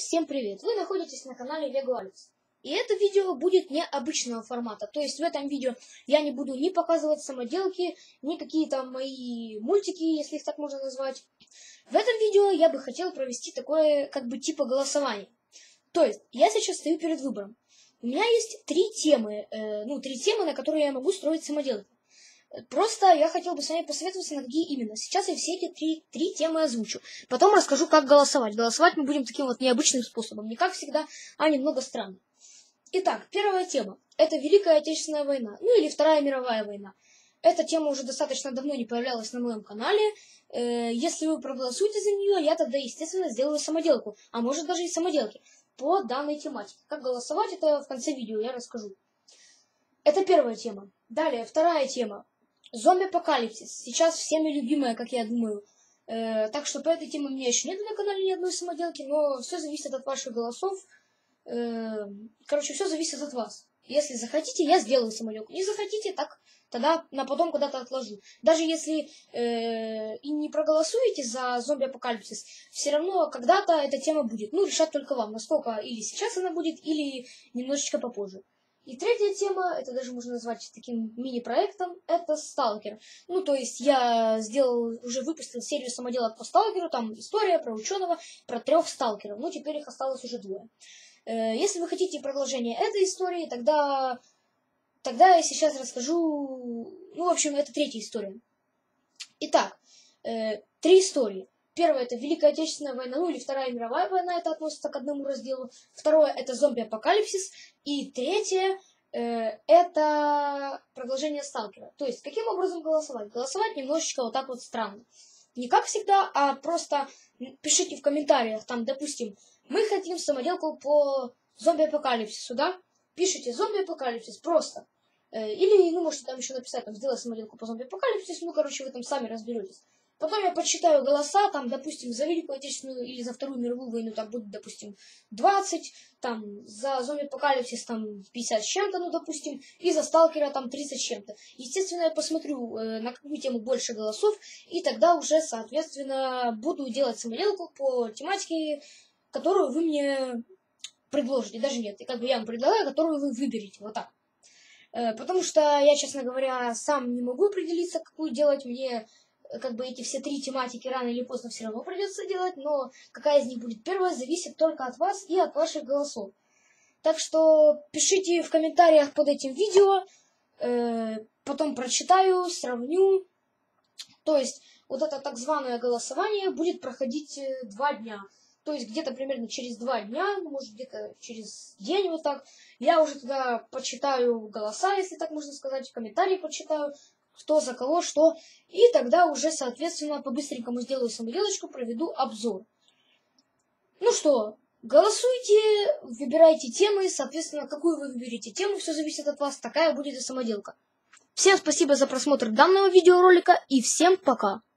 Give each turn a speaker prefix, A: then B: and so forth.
A: Всем привет! Вы находитесь на канале Lego Alex. И это видео будет необычного формата. То есть в этом видео я не буду ни показывать самоделки, ни какие-то мои мультики, если их так можно назвать. В этом видео я бы хотел провести такое, как бы типа голосование. То есть я сейчас стою перед выбором. У меня есть три темы, на которые я могу строить самоделки. Просто я хотел бы с вами посоветоваться, на какие именно. Сейчас я все эти три темы озвучу. Потом расскажу, как голосовать. Голосовать мы будем таким вот необычным способом. Не как всегда, а немного странно. Итак, первая тема. Это Великая Отечественная война. Ну или Вторая мировая война. Эта тема уже достаточно давно не появлялась на моем канале. Если вы проголосуете за нее, я тогда, естественно, сделаю самоделку. А может даже и самоделки по данной тематике. Как голосовать, это в конце видео я расскажу. Это первая тема. Далее, вторая тема. Зомби-апокалипсис. Сейчас всеми любимая, как я думаю. Так что по этой теме у меня еще нет на канале ни одной самоделки, но все зависит от ваших голосов. Короче, все зависит от вас. Если захотите, я сделаю самоделку. Не захотите, так тогда на потом куда-то отложу. Даже если и не проголосуете за зомби-апокалипсис, все равно когда-то эта тема будет. Ну, решать только вам, насколько или сейчас она будет, или немножечко попозже. И третья тема, это даже можно назвать таким мини-проектом, это Сталкер. Ну, то есть я уже выпустил серию самоделок по Сталкеру, там история про ученого, про 3 сталкеров. Ну, теперь их осталось уже 2. Если вы хотите продолжение этой истории, тогда я сейчас расскажу... Ну, в общем, это 3-я история. Итак, 3 истории. Первая — это Великая Отечественная война, ну или Вторая мировая война, это относится к одному разделу. Второе — это зомби-апокалипсис. И третье — это продолжение Сталкера. То есть, каким образом голосовать? Голосовать немножечко вот так вот странно. Не как всегда, а просто пишите в комментариях, там, допустим, мы хотим самоделку по зомби-апокалипсису, да? Пишите зомби-апокалипсис просто. Или, ну, можете там еще написать, там, сделать самоделку по зомби-апокалипсису, ну, короче, вы там сами разберетесь. Потом я подсчитаю голоса, там, допустим, за Великую Отечественную или за Вторую мировую войну там будет, допустим, 20, там, за зомби-апокалипсис там 50 с чем-то, ну, допустим, и за Сталкера там 30 с чем-то. Естественно, я посмотрю, на какую тему больше голосов, и тогда уже, соответственно, буду делать самоделку по тематике, которую вы мне предложите. Даже нет, как бы я вам предлагаю, которую вы выберете, вот так. Потому что я, честно говоря, сам не могу определиться, какую делать. Мне как бы эти все 3 тематики рано или поздно все равно придется делать, но какая из них будет первая, зависит только от вас и от ваших голосов. Так что пишите в комментариях под этим видео, потом прочитаю, сравню. То есть вот это так званое голосование будет проходить 2 дня. То есть где-то примерно через 2 дня, может где-то через день вот так, я уже туда почитаю голоса, если так можно сказать, в комментарии почитаю, кто за кого, что. И тогда уже, соответственно, по-быстренькому сделаю самоделочку, проведу обзор. Ну что, голосуйте, выбирайте темы, соответственно, какую вы выберете тему, все зависит от вас, такая будет и самоделка. Всем спасибо за просмотр данного видеоролика и всем пока!